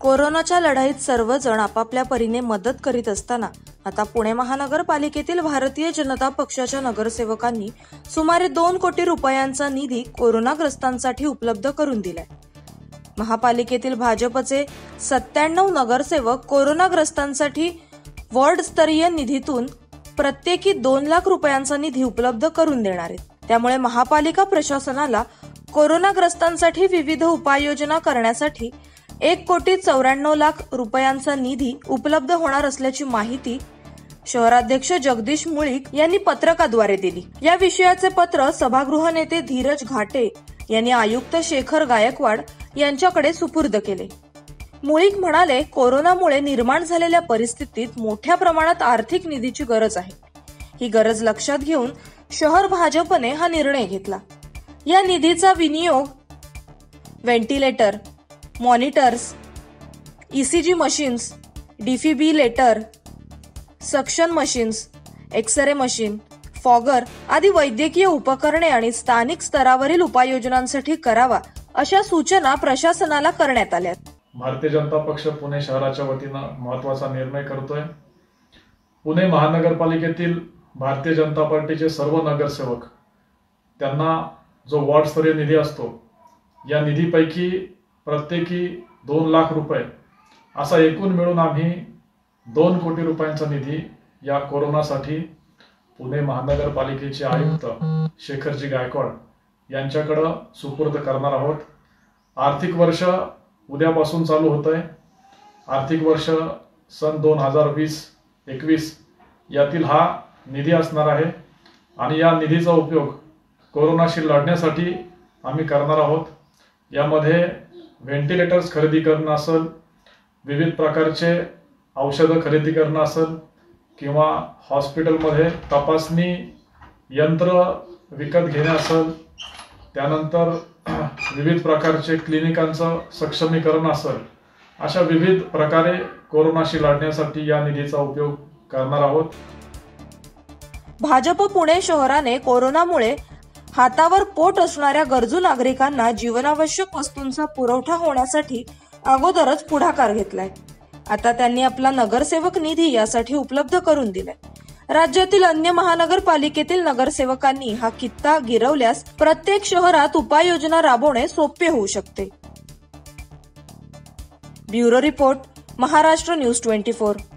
कोरोनाच्या लढाईत सर्वजण आपापल्या परीने मदत करीत असताना आता पुणे महानगरपालिकेतील भारतीय जनता पक्षाच्या नगरसेवकांनी सुमारे 2 कोटी रुपयांचा निधी कोरोनाग्रस्तांसाठी उपलब्ध करून दिलाय। महापालिकेतील भाजपचे 97 नगरसेवक कोरोनाग्रस्तांसाठी वॉर्डस्तरीय निधीतून प्रत्येकी 2 लाख रुपयांचा निधी उपलब्ध करून देणार आहेत। त्यामुळे महापालिका प्रशासनाला कोरोनाग्रस्तांसाठी विविध उपाययोजना करण्यासाठी 1,94,00,000 रुपयांचा निधी उपलब्ध होणार असल्याची माहिती शहराध्यक्ष जगदीश मुळीक यांनी पत्रकाद्वारे दिली। या विषयाचे पत्र सभागृह नेते धीरज घाटे यांनी आयुक्त शेखर गायकवाड यांच्याकडे सुपूर्द केले। मुळीक म्हणाले, कोरोनामुळे निर्माण झालेल्या परिस्थितीत मोठ्या प्रमाणात आर्थिक निधीची गरज आहे। ही गरज लक्षात घेऊन शहर भाजपने हा निर्णय घेतला। या निधीचा विनियोग ventilator, monitors, ECG machines, defibrillator, suction machines, x-ray machine, fogger आदी वैद्यकीय उपकरणे आणि स्थानिक स्तरावरील उपाययोजनांसाठी करावा अशा सूचना प्रशासनाला करण्यात आल्या। भारतीय जनता पक्ष पुणे शहराच्या वतीने महत्त्वाचा निर्णय करतोय। पुणे महानगरपालिकेतील भारतीय जनता पार्टीचे सर्व नगरसेवक त्यांना जो वॉर्डस्तरीय निधी असतो, या निधीपैकी प्रत्येकी 2 लाख रुपये असा एकूण मिळून आम्ही 2 कोटी रुपयांचा निधी या कोरोनासाठी पुणे महानगरपालिकेचे आयुक्त शेखरजी गायकवाड यांच्याकडे सुपूर्द करणार आहोत। आर्थिक वर्ष उद्यापासून चालू होत आहे। आर्थिक वर्ष सन 2020-21 यातील हा निधी असणार आहे आणि या निधीचा उपयोग कोरोनाशी लढण्यासाठी आम्ही करणार आहोत। यामध्ये व्हेंटिलेटर्स खरेदी करणं असेल, विविध प्रकारचे औषधं खरेदी करणं असेल किंवा हॉस्पिटलमध्ये तपासणी यंत्र विकत घेणे असेल, त्यानंतर विविध प्रकारचे क्लिनिकांचं सक्षमीकरण असेल, अशा विविध प्रकारे कोरोनाशी लढण्यासाठी या निधीचा उपयोग करणार आहोत। भाजप पुणे शहराने कोरोनामुळे हातावर पोट असणाऱ्या गरजू नागरिकांना जीवनावश्यक वस्तूंचा पुरवठा होण्यासाठी अगोदरच पुढाकार घेतलाय। आता त्यांनी आपला नगरसेवक निधी यासाठी उपलब्ध करून दिलाय। राज्यातील अन्य महानगरपालिकेतील नगरसेवकांनी हा कित्ता गिरवल्यास प्रत्येक शहरात उपाययोजना राबवणे सोपे होऊ शकते। Bureau report, Maharashtra news 24।